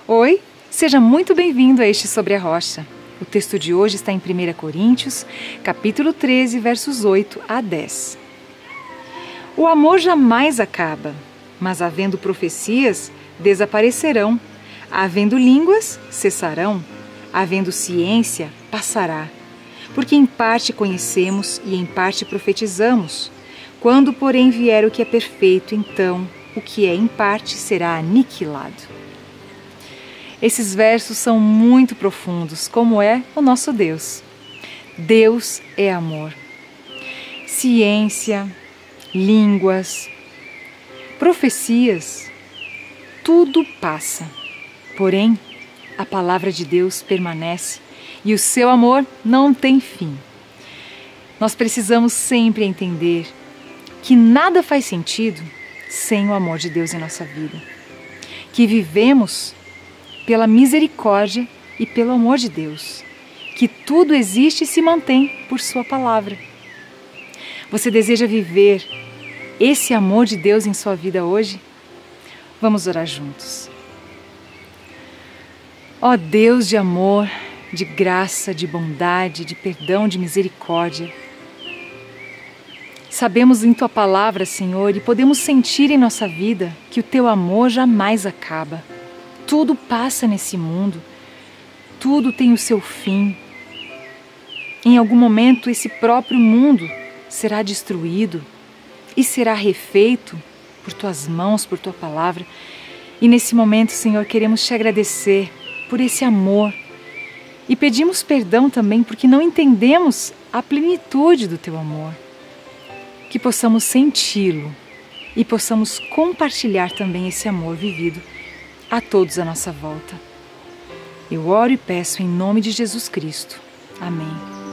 Oi, seja muito bem-vindo a este Sobre a Rocha. O texto de hoje está em 1 Coríntios, capítulo 13, versos 8 a 10. O amor jamais acaba, mas havendo profecias, desaparecerão. Havendo línguas, cessarão. Havendo ciência, passará. Porque em parte conhecemos e em parte profetizamos. Quando, porém, vier o que é perfeito, então o que é em parte será aniquilado. Esses versos são muito profundos, como é o nosso Deus. Deus é amor. Ciência, línguas, profecias, tudo passa. Porém, a palavra de Deus permanece e o seu amor não tem fim. Nós precisamos sempre entender que nada faz sentido sem o amor de Deus em nossa vida. Que vivemos pela misericórdia e pelo amor de Deus. Que tudo existe e se mantém por sua palavra. Você deseja viver esse amor de Deus em sua vida hoje? Vamos orar juntos. Ó Deus de amor, de graça, de bondade, de perdão, de misericórdia. Sabemos em Tua palavra, Senhor, e podemos sentir em nossa vida que o Teu amor jamais acaba. Tudo passa nesse mundo, tudo tem o seu fim. Em algum momento esse próprio mundo será destruído e será refeito por Tuas mãos, por Tua palavra. E nesse momento, Senhor, queremos Te agradecer por esse amor e pedimos perdão também porque não entendemos a plenitude do Teu amor. Que possamos senti-lo e possamos compartilhar também esse amor vivido a todos à nossa volta. Eu oro e peço em nome de Jesus Cristo. Amém.